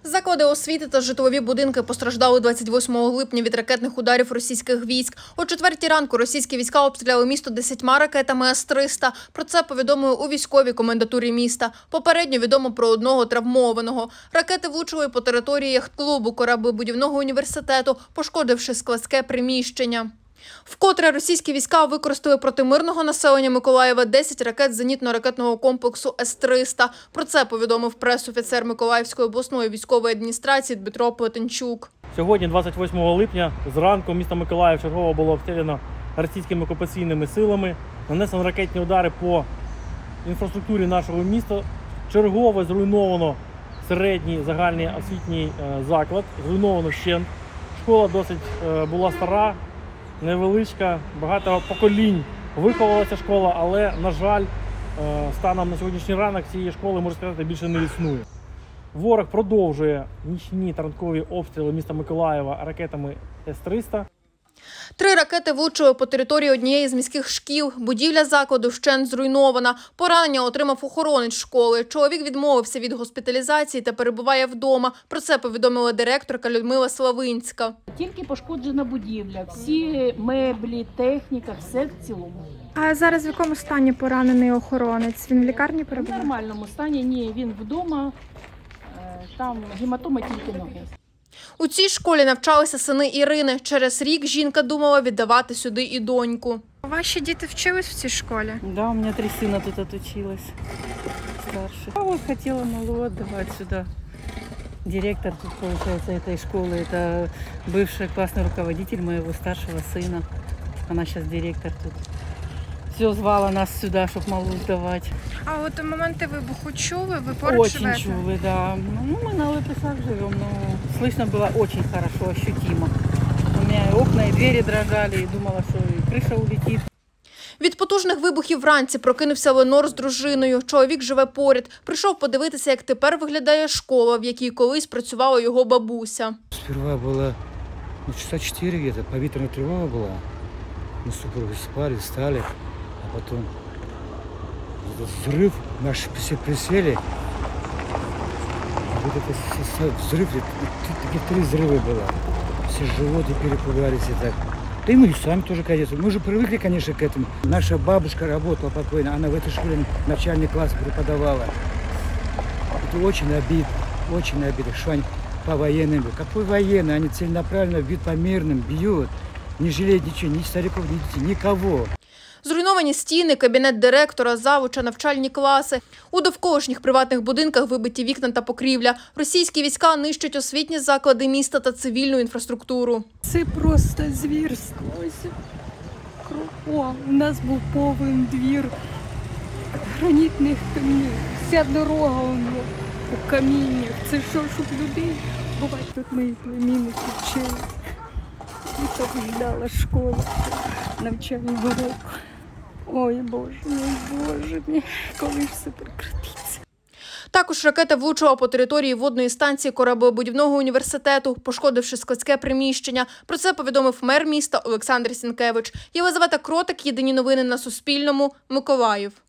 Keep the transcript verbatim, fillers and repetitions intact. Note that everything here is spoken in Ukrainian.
Заклади освіти та житлові будинки постраждали двадцять восьмого липня від ракетних ударів російських військ. О четвертій ранку російські війська обстріляли місто десятьма ракетами С триста. Про це повідомили у військовій комендатурі міста. Попередньо відомо про одного травмованого. Ракети влучили по території яхт-клубу кораблебудівного університету, пошкодивши складське приміщення. Вкотре російські війська використали проти мирного населення Миколаєва десять ракет зенітно-ракетного комплексу С триста. Про це повідомив прес-офіцер Миколаївської обласної військової адміністрації Дмитро Плетенчук. Сьогодні, двадцять восьмого липня, зранку місто Миколаїв чергово було обстріляно російськими окупаційними силами. Нанесено ракетні удари по інфраструктурі нашого міста. Чергово зруйновано середній загальний освітній заклад, зруйновано вщент. Школа досить була стара, невеличка, багато поколінь виховувалася школа, але, на жаль, станом на сьогоднішній ранок цієї школи, можна сказати, більше не існує. Ворог продовжує нічні та ранкові обстріли міста Миколаєва ракетами С триста. Три ракети влучили по території однієї з міських шкіл. Будівля закладу вщент зруйнована. Поранення отримав охоронець школи. Чоловік відмовився від госпіталізації та перебуває вдома. Про це повідомила директорка Людмила Славинська. Тільки пошкоджена будівля, всі меблі, техніка, все в цілому. А зараз в якому стані поранений охоронець? Він в лікарні В перебуває? нормальному стані, ні, він вдома, там гематома тільки ноги. У цій школі навчалися сини Ірини. Через рік жінка думала віддавати сюди і доньку. Ваші діти вчились в цій школі? Да, у меня три сына тут отучилась, старших. А вот хотела малу отдавать сюда. Директор тут, получается, этой школы, это бывший классный руководитель моего старшего сына. Она сейчас директор тут. Все звала нас сюда, чтобы малу сдавать. А от у моменти вибуху чули? Ви поруч Очень живете? чулы, да. Ну, мы на Лепесах живем, но слышно было очень хорошо, ощутимо. У меня и окна, и двери дрожали, и думала, что и крыша улетит. Від потужних вибухів вранці прокинувся Ленор з дружиною. Чоловік живе поряд. Прийшов подивитися, як тепер виглядає школа, в якій колись працювала його бабуся. Сперва было ну, часа четыре где-то, повітряна тривога была. Мы с супругой спали, встали, а потом взрыв, наши все присели. Вот это взрыв, таких три взрыва было. Все животы перепугались и так. Да и мы сами тоже, конечно. Мы уже привыкли, конечно, к этому. Наша бабушка работала покойно, она в этой школе начальный класс преподавала. Это очень обидно, очень обидно, что они по военным. Какой военный? Они целенаправленно бьют по мирным, бьют. Не жалеют ничего, ни стариков, ни детей, никого. Зруйновані стіни, кабінет директора, завуча, навчальні класи. У довколишніх приватних будинках вибиті вікна та покрівля. Російські війська нищать освітні заклади міста та цивільну інфраструктуру. Це просто звірство. Ось О, у нас був повен двір гранітних камінь. Вся дорога у нього у каміннях. Це що, щоб людей? Буває, тут мої племінники вчили. І побіждала школа навчального року. Ой, Боже мій, Боже мій, коли ж все прекратиться. Також ракета влучила по території водної станції кораблебудівного університету, пошкодивши складське приміщення. Про це повідомив мер міста Олександр Сінкевич. Єлизавета Кротик, єдині новини на Суспільному, Миколаїв.